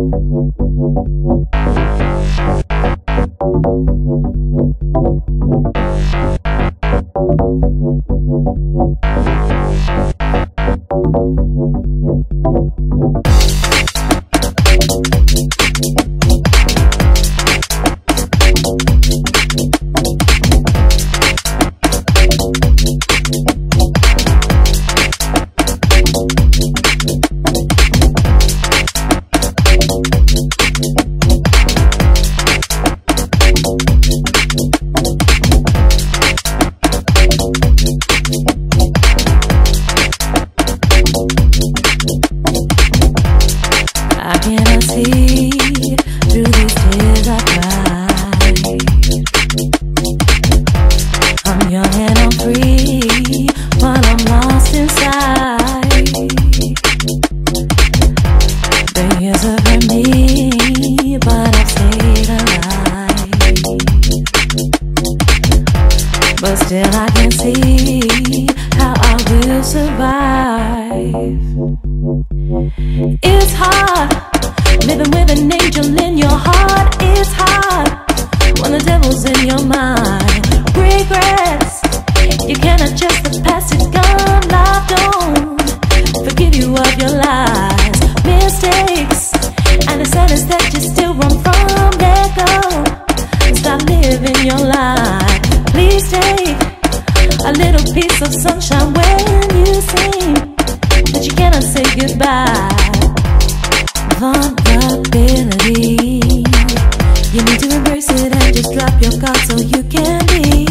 I cannot see through these tears I cry. I'm young and I'm free, but I'm lost inside. The years have hurt me, but I've stayed alive. But still I can see how I will survive. It's hard living with an angel in your heart. It's hard when the devil's in your mind. Regrets, you can't adjust the past. It's gone. Life don't forgive you of your lies. Mistakes and the sadness that you still run from. Let go and start living your life. Please take a little piece of sunshine when you seem that you cannot say goodbye. Vulnerability, you need to embrace it and just drop your guard so you can be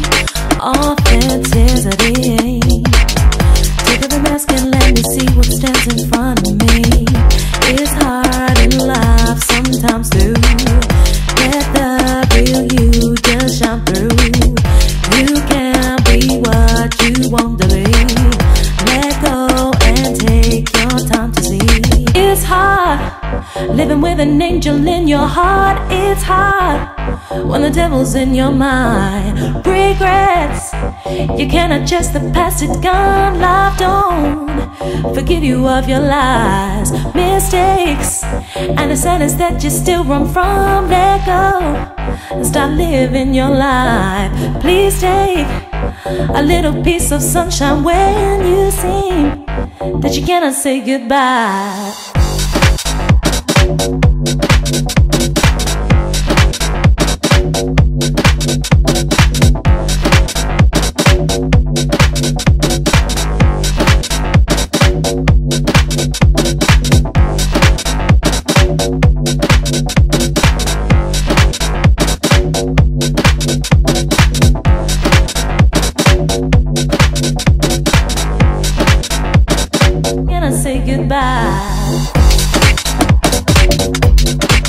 authenticity. Take off the mask and let me see what stands in front of me. It's hard in life sometimes to let the real you just shine through. You can be what you want to be. Let go and take your time to see. It's hard living with an angel in your heart. It's hard when the devil's in your mind. Regrets, you can't adjust the past. It's gone. Life don't forgive you of your lies. Mistakes and the sadness that you still run from. Let go and start living your life. Please take a little piece of sunshine when you seem that you cannot say goodbye. Can I say goodbye?